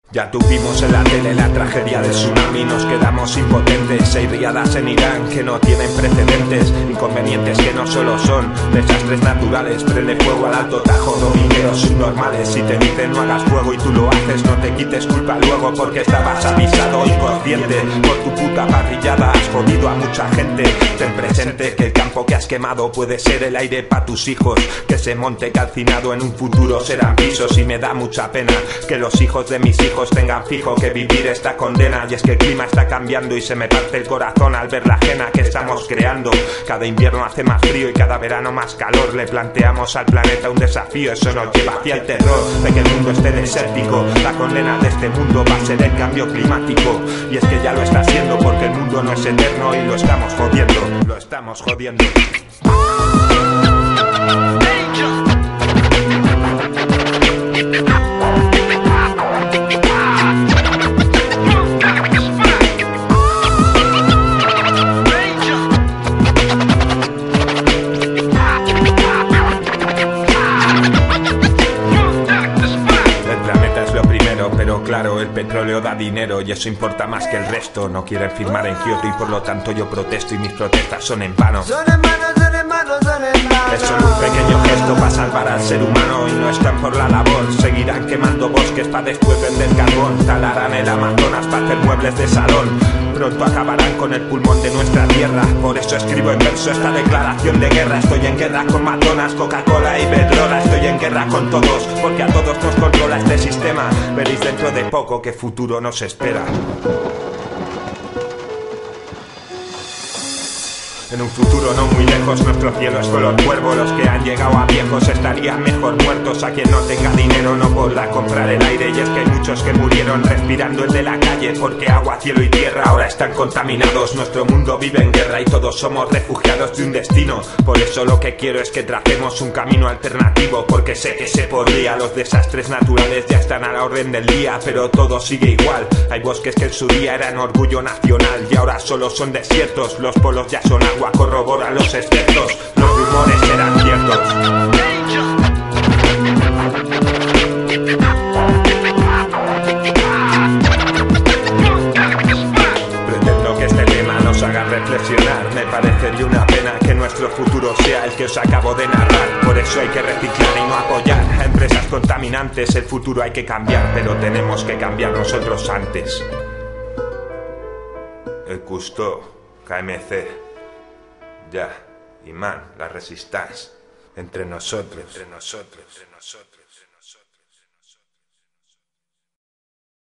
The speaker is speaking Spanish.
Ya tuvimos en la tele la tragedia del tsunami, nos quedamos impotentes. Hay riadas en Irán que no tienen precedentes, inconvenientes que no solo son desastres naturales. Prende fuego al Alto Tajo, domingueros subnormales. Si te dicen no hagas fuego y tú lo haces, no te quites culpa luego porque estabas avisado, inconsciente. Por tu puta parrillada has jodido a mucha gente. Ten presente que el campo que has quemado puede ser el aire para tus hijos. Que ese monte calcinado en un futuro serán pisos. Y me da mucha pena que los hijos de mis hijos tengan fijo que vivir esta condena. Y es que el clima está cambiando y se me parte el corazón al ver la ajena que estamos creando. Cada invierno hace más frío y cada verano más calor. Le planteamos al planeta un desafío, eso nos lleva hacia el terror de que el mundo esté desértico. La condena de este mundo va a ser el cambio climático. Y es que ya lo está haciendo porque el mundo no es eterno y lo estamos jodiendo, lo estamos jodiendo. Pero claro, el petróleo da dinero y eso importa más que el resto. No quieren firmar en Kioto y por lo tanto yo protesto y mis protestas son en vano. Es solo un pequeño gesto para salvar al ser humano y no están por la labor. Seguirán quemando bosques para después vender carbón. Talarán el Amazonas para hacer muebles de salón. Pronto acabarán con el pulmón de nuestra tierra. Por eso escribo en verso esta declaración de guerra. Estoy en guerra con McDonald's, Coca-Cola y Iberdrola. Estoy en guerra con todos, porque a todos nos controla este sistema. Veréis dentro de poco qué futuro nos espera. En un futuro no muy lejos nuestro cielo es color cuervo. Los que han llegado a viejos estarían mejor muertos. A quien no tenga dinero no podrá comprar el aire. Y es que hay muchos que murieron respirando el de la calle, porque agua, cielo y tierra ahora están contaminados. Nuestro mundo vive en guerra y todos somos refugiados de un destino. Por eso lo que quiero es que tracemos un camino alternativo, porque sé que se podría. Los desastres naturales ya están a la orden del día, pero todo sigue igual. Hay bosques que en su día eran orgullo nacional y ahora solo son desiertos. Los polos ya son agua, corroboran los expertos, los rumores serán ciertos. Pretendo que este tema nos haga reflexionar. Me parecería una pena que nuestro futuro sea el que os acabo de narrar. Por eso hay que reciclar y no apoyar a empresas contaminantes. El futuro hay que cambiar, pero tenemos que cambiar nosotros antes. El Cousteau, KMC. Ya, Imán, la Resistance, entre nosotros, entre nosotros, entre nosotros, entre nosotros.